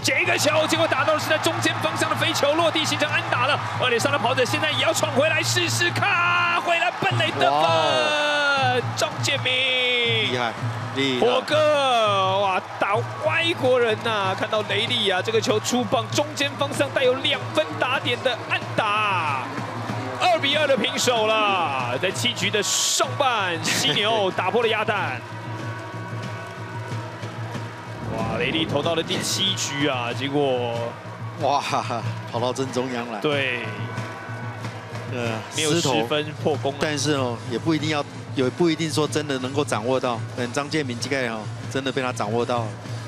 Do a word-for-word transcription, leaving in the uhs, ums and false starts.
这个球结果打到的是在中间方向的飞球，落地形成安打了。二垒上的跑者现在也要闯回来试试看，回来本垒得分，张建民厉害。 火哥，哇，打外国人呐、啊！看到雷利啊，这个球出棒，中间方向带有两分打点的安打，二比二的平手了。在七局的上半，犀牛打破了鸭蛋。哇，雷利投到了第七局啊，结果哇，跑到正中央来。 对， 呃， 没有十分破功， 但是哦，也不一定要。 也不一定说真的能够掌握到，但张建民这个哦，真的被他掌握到了。